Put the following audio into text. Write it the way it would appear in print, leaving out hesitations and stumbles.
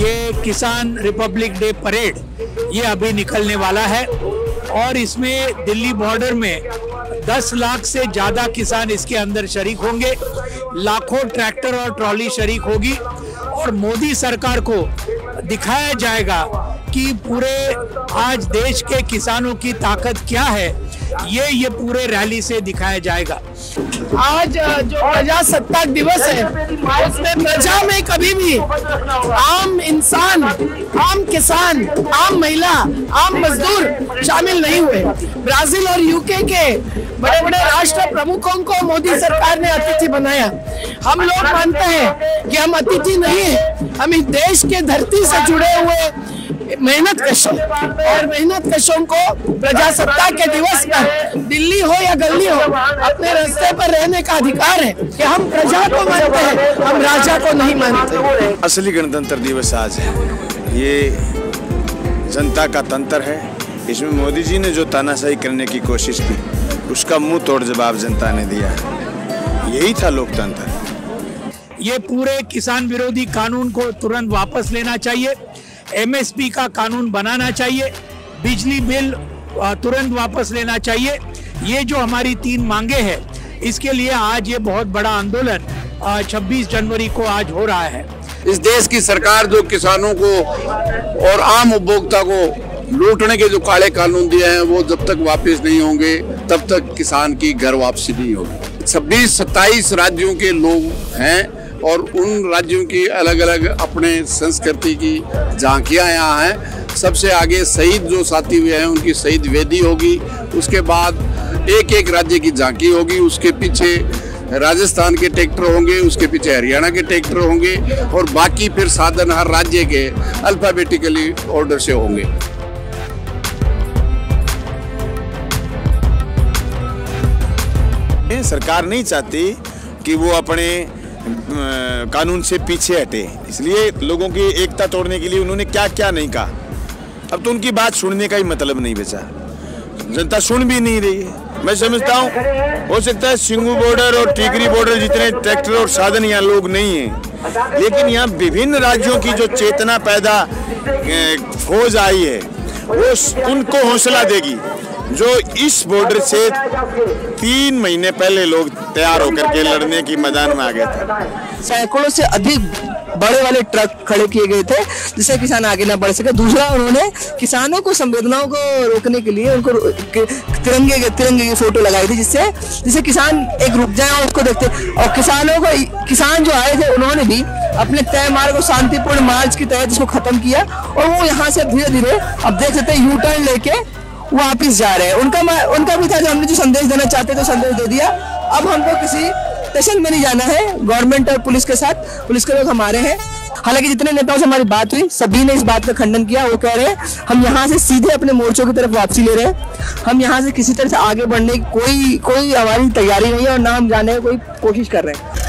ये किसान Republic day parade ये अभी निकलने वाला है और इसमें दिल्ली बॉर्डर में 10 लाख से ज़्यादा किसान इसके अंदर शरीक होंगे, लाखों ट्रैक्टर और ट्रॉली शरीक होगी और मोदी सरकार को दिखाया जाएगा कि पूरे आज देश के किसानों की ताकत क्या है, ये पूरे रैली से दिखाया जाएगा। आज जो प्रजासत्ताक दिवस है उसमें प्रजा में कभी भी आम इंसान, आम किसान, आम महिला, आम मजदूर शामिल नहीं हुए। ब्राजील और यूके के बड़े बड़े राष्ट्र प्रमुखों को मोदी सरकार ने अतिथि बनाया। हम लोग मानते हैं कि हम अतिथि नहीं है, हम इस देश के धरती से जुड़े हुए मेहनत कशों और मेहनत कशों को प्रजासत्ताक के दिवस पर दिल्ली हो या गली हो अपने रास्ते पर रहने का अधिकार है कि हम प्रजा को मानते हैं, हम राजा को नहीं मानते। असली गणतंत्र दिवस आज है, ये जनता का तंत्र है। इसमें मोदी जी ने जो तानाशाही करने की कोशिश की उसका मुंह तोड़ जवाब जनता ने दिया। यही था लोकतंत्र। ये पूरे किसान विरोधी कानून को तुरंत वापस लेना चाहिए, एमएसपी का कानून बनाना चाहिए, बिजली बिल तुरंत वापस लेना चाहिए। ये जो हमारी 3 मांगे हैं, इसके लिए आज ये बहुत बड़ा आंदोलन 26 जनवरी को आज हो रहा है। इस देश की सरकार जो किसानों को और आम उपभोक्ता को लूटने के जो काले कानून दिए हैं वो जब तक वापस नहीं होंगे तब तक किसान की घर वापसी नहीं होगी। 26-27 राज्यों के लोग हैं और उन राज्यों की अलग अलग अपने संस्कृति की झांकियां यहाँ हैं। सबसे आगे शहीद जो साथी हुए हैं उनकी शहीद वेदी होगी, उसके बाद एक एक राज्य की झांकी होगी, उसके पीछे राजस्थान के ट्रैक्टर होंगे, उसके पीछे हरियाणा के ट्रैक्टर होंगे और बाकी फिर साधन हर राज्य के अल्फाबेटिकली ऑर्डर से होंगे। सरकार नहीं चाहती कि वो अपने कानून से पीछे हटे, इसलिए लोगों की एकता तोड़ने के लिए उन्होंने क्या क्या नहीं कहा। अब तो उनकी बात सुनने का ही मतलब नहीं बचा, जनता सुन भी नहीं रही है। मैं समझता हूँ हो सकता है सिंगू बॉर्डर और टिकरी बॉर्डर जितने ट्रैक्टर और साधन यहाँ लोग नहीं हैं, लेकिन यहाँ विभिन्न राज्यों की जो चेतना पैदा फौज आई है वो उनको हौसला देगी। जो इस बॉर्डर से 3 महीने पहले लोग तैयार होकर के लड़ने की मैदान में आ गए थे। सैकड़ों से अधिक बड़े वाले ट्रक खड़े किए गए थे जिससे किसान आगे ना बढ़ सके। दूसरा, उन्होंने किसानों को संवेदनाओं को रोकने के लिए उनको तिरंगे की फोटो लगाई थी जिससे किसान एक रुक जाए और उसको देखते। और किसान जो आए थे उन्होंने भी अपने तय मार्ग और शांतिपूर्ण मार्च के तहत इसको खत्म किया और वो यहाँ से धीरे धीरे अब देख सकते हैं U-टर्न लेके वापिस जा रहे हैं। उनका भी था जो हमने जो संदेश देना चाहते तो संदेश दे दिया। अब हमको किसी स्टेशन में नहीं जाना है, गवर्नमेंट और पुलिस के साथ, पुलिस के लोग हमारे हैं। हालांकि जितने नेताओं से हमारी बात हुई सभी ने इस बात का खंडन किया। वो कह रहे हैं हम यहाँ से सीधे अपने मोर्चों की तरफ वापसी ले रहे हैं, हम यहाँ से किसी तरह से आगे बढ़ने की कोई हमारी तैयारी नहीं है और ना हम जाने की कोई कोशिश कर रहे हैं।